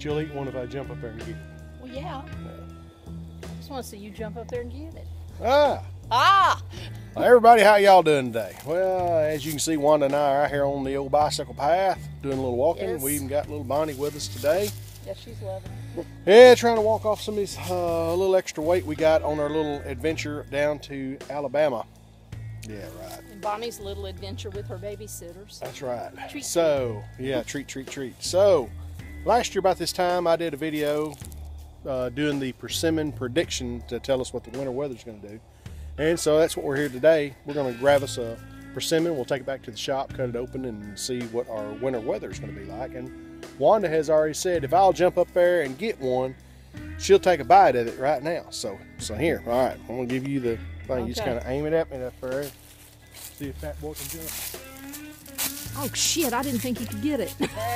But you'll eat one if I jump up there and get it. Well, yeah. I just want to see you jump up there and get it. Ah! Ah! Well, everybody, how y'all doing today? Well, as you can see, Wanda and I are out here on the old bicycle path doing a little walking. Yes. We even got little Bonnie with us today. Yeah, she's loving it. Yeah, trying to walk off some of these little extra weight we got on our little adventure down to Alabama. Yeah, right. And Bonnie's little adventure with her babysitters. That's right. Treat, so, yeah, treat. So, last year about this time, I did a video doing the persimmon prediction to tell us what the winter weather's going to do. And so that's what we're here today. We're going to grab us a persimmon. We'll take it back to the shop, cut it open, and see what our winter weather is going to be like. And Wanda has already said if I'll jump up there and get one, she'll take a bite of it right now. So here, all right, I'm going to give you the thing. Okay. You just kind of aim it at me up there. See if that boy can jump. Oh, shit, I didn't think he could get it.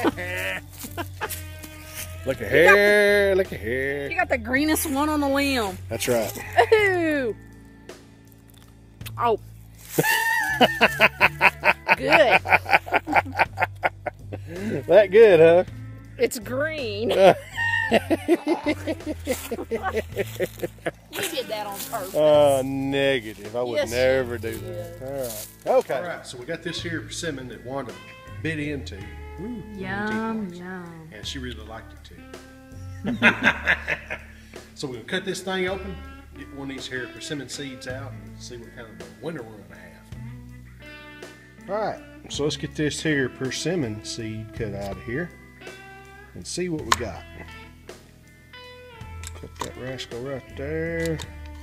Look at here, look at here. You got the greenest one on the limb. That's right. Ooh. Oh. Good. That good, huh? It's green. You did that on purpose. Negative. I would never do that. All right. Okay. All right. So we got this here persimmon that Wanda bit into. Ooh, yum, yum. And she really liked it too. So we're gonna cut this thing open, get one of these here persimmon seeds out, and see what kind of winter we're gonna have. All right. So let's get this here persimmon seed cut out of here and see what we got. Cut that rascal right there.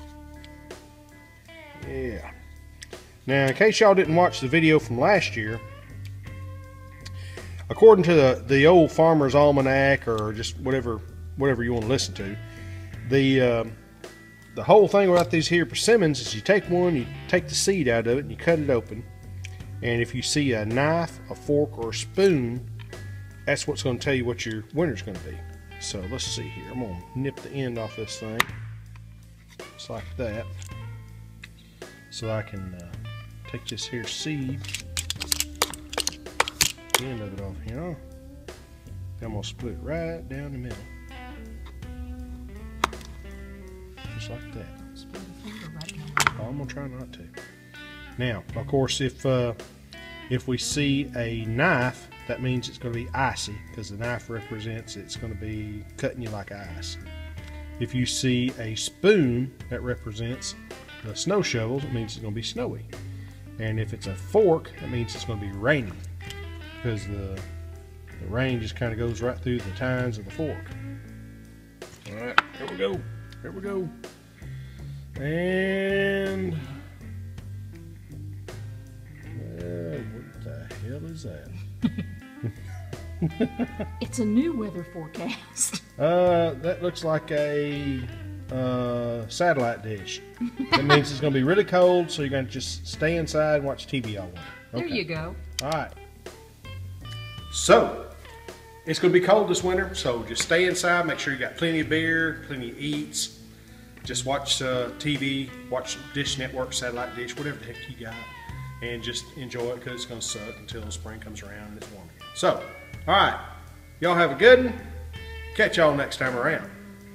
Yeah. Now, in case y'all didn't watch the video from last year, according to the old Farmer's Almanac, or just whatever you want to listen to, the whole thing about these here persimmons is you take one, you take the seed out of it, and you cut it open. And if you see a knife, a fork, or a spoon, that's what's going to tell you what your winter's going to be. So let's see here. I'm going to nip the end off this thing, just like that, so I can take this here seed, the end of it off here. I'm going to split it right down the middle, just like that. Oh, I'm going to try not to. Now, of course, if we see a knife, that means it's going to be icy, because the knife represents it's going to be cutting you like ice. If you see a spoon, that represents the snow shovels, it means it's going to be snowy. And if it's a fork, that means it's going to be raining, because the rain just kind of goes right through the tines of the fork. All right, here we go. Here we go. And what the hell is that? It's a new weather forecast. That looks like a satellite dish. That means it's going to be really cold, so you're going to just stay inside and watch TV all winter. Okay. There you go. All right. So, it's going to be cold this winter, so just stay inside. Make sure you got plenty of beer, plenty of eats. Just watch TV, watch Dish Network, satellite dish, whatever the heck you got, and just enjoy it, because it's going to suck until spring comes around and it's warm again. So, all right, y'all have a good one. Catch y'all next time around.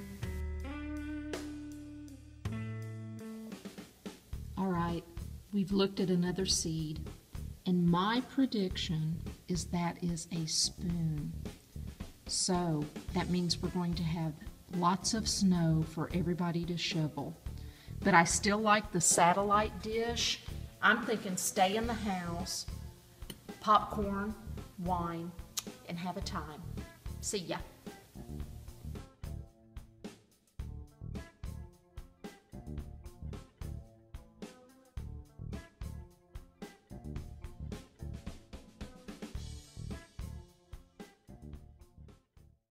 All right, we've looked at another seed, and my prediction is that is a spoon. So that means we're going to have lots of snow for everybody to shovel. But I still like the satellite dish. I'm thinking stay in the house, popcorn, wine, and have a time. See ya.